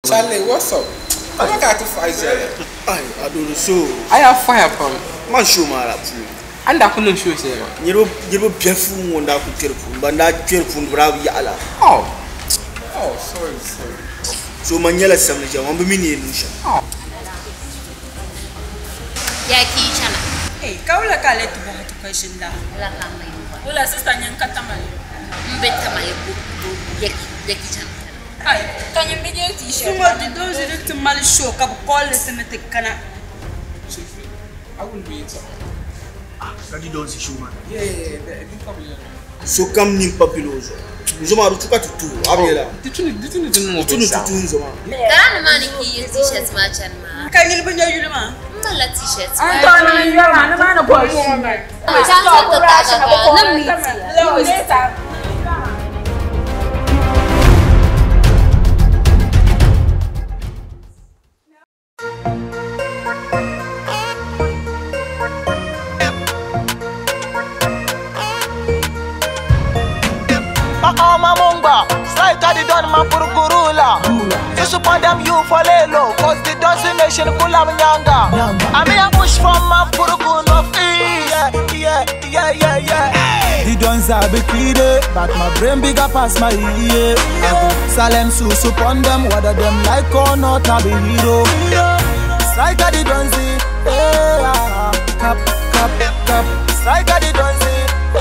Charlie, what's up? I got to fight there. I don't know so. I have fire pump. Man show my up. And I couldn't show you. You careful when I could careful, but not careful bravo yala. Oh, sorry. So Manila Samija, 1 million illusion. Oh. Yaki chana. Hey, kaula kale tu bawa tu question dah. La kama yupa. Ula sister yang kata mali. Mbeta mali bu yaki chana. Ay, kanya media t-shirt. Cuma di dozi de tu mali show kabu call lesson te kana. I will be it. Kadi don't see Schumann. Yeah. So come nim papiloso. Nzoma rutuka tutu. Abela. Dituni tutu nzoma. Kana mani ki t-shirts machan ma. Kanya banya yule ma. Mala t-shirts. Antona yule na mana boy. Chanzo to taka na miti. Mamumba, strike at the don man for Gurula. Just upon them you fall low, cause the dancing nation full of nyanga. I mean a push from my Puruguno. Yeah. The dons are big but my brain bigger past my ear. Salem sus upon them, whether them like or not, I be hero. Strike at the donzi, cap. Strike at the donzi,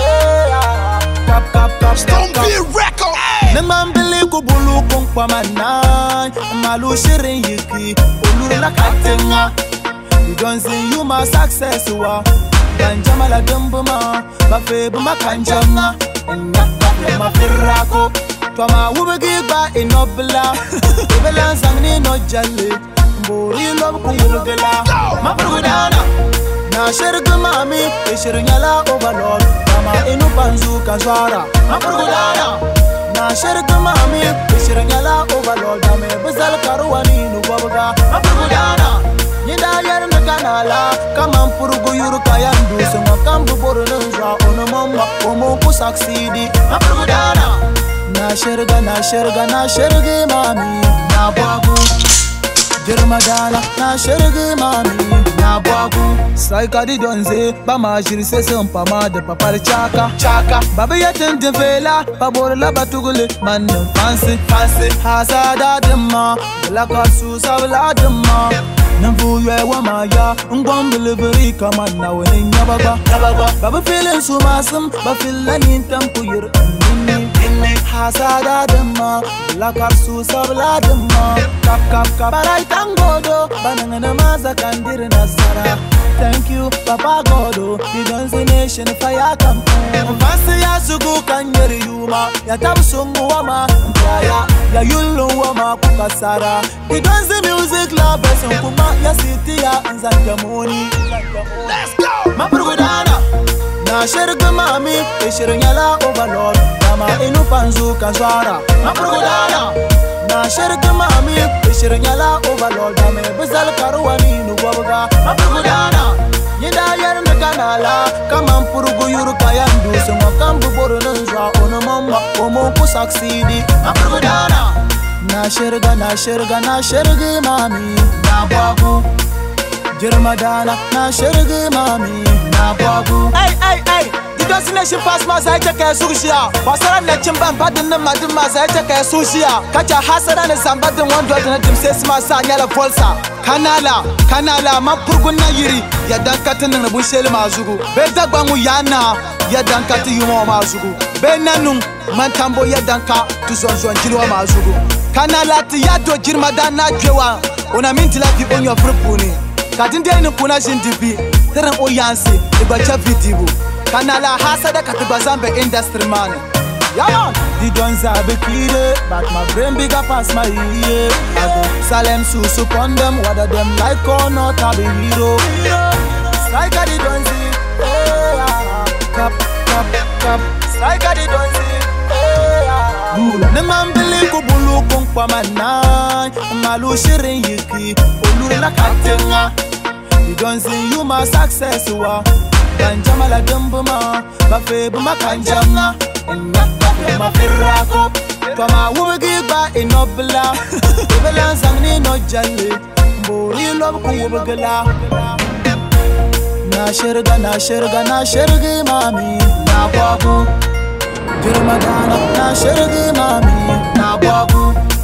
cap. Don't be a record. Nemambili kubulu kongpa manai, malu shirin yiki, uluru la katenga. You don't see you my success wa. Kanjama la dembuma, bafe buma kanjama. Nyaka ma firako, toma ubegi ba inobla. Ubela zangni no jale, mbori lob kuyurugela. Mabrugudana, na shirgu mami, ishirinyala overlord. Mama inu panzu kazwara, mabrugudana. Na shirgu mami, ishirinyala overlord. Dame bizal karuwani nubabuga, mabrugudana. Nida yer na kanala, kama mpurugu yuru kayandu. Sema kambu boru nunzwa, ono mama, omo ku succeedi, mabrugudana. Na shirgu mami, na babu. Jirmadala, na shirgu mami, na babu. Saika di donze, ba ma jiri sese mpama de papal chaka. Babi yatin de vela, babor la batugule, man fancy. Hasada dema, la kasu sabla dema. Nambu ye wa maya, delivery kama na weni nyababa. Babi feeling sumasum, ba feeling tampu yir. Hasada dema, la kasu sabla dema. Kap. Barai tangodo, banana maza kandir nasara. Thank you, Papa Godo, the Donzi Nation Fire Campaign. Fancy Yasugu Kanyeri Yuma, Yatabsungu Wama, Ya Yulu Wama Kukasara. The Donzi Music Lovers and Kuma Yasitia and Zangamoni. Let's go! Mabrugudana, na shirgu mami, ishirinyala overlord. Mama inu panzu kazwara. Mabrugudana, na shirgu mami, ishirinyala overlord. Dame bizal karuwani nubabuga. Mabrugudana, nida yer na kanala, kama mpurugu yuru kayandu. Sema kambu boru nunzwa, ono mama, omo ku succeedi. Mabrugudana, na shirgu mami, na babu. Jirmadala, na shirgu mami, na babu. Hey, the destination pass my side check sushia. Wasara na chimban badin na madin ma side check sushia. Kacha hasara na sambadin 100 na dimses ma sa nyala folsa. Kanala ma purgun na yiri. Ya dankatin na bushel ma zugu. Be dagbangu yana ya dankati yumo ma zugu. Be nanung man tambo ya danka tu zonzon jilwa ma zugu. Kanala ti yato jirmadana jwewa. Ona minti la fi onyo frupuni. Katinde ni kuna shindibi, teren oyansi, ibacha vitibu. Kanala hasada katibazambe industry man. Yeah, the dons are big but my brain bigger past my ear. Salem sus upon them, whether them like or not, I be hero. Strike at the donzi, cap. Strike at the donzi, Nemambili kubulu kongpa manai, malu shirin yiki, uluru la katenga. You don't see you my success wa. Kanjama la dembuma, bafe buma kanjama. Nyaka ma firako, toma ubegi ba inobla. Ubela zangni jalle bori lob ku wubgala na shirgi mami na kwagu girma dana na shirgi mami na kwagu